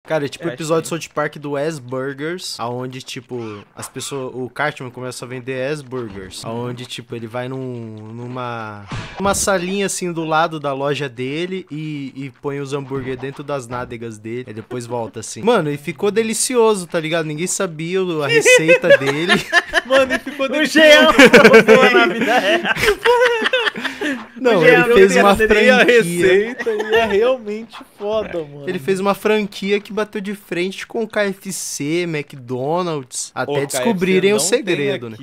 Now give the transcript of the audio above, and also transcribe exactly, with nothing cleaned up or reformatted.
Cara, é tipo o Eu acho episódio de que- South Park do As Burgers, aonde, tipo, as pessoas, o Cartman começa a vender As Burgers, aonde, tipo, ele vai num, numa, uma salinha, assim, do lado da loja dele e, e põe os hambúrguer dentro das nádegas dele, e depois volta, assim. Mano, e ficou delicioso, tá ligado? Ninguém sabia o- a receita dele. Mano, e ficou O Jean provou na vida real. Não, Jean, ele eu fez tenho uma a franquia. receita e é realmente foda, mano. Ele fez uma franquia que bateu de frente com K F C, McDonald's, até Ô, descobrirem K o F C não tem segredo, né? aqui.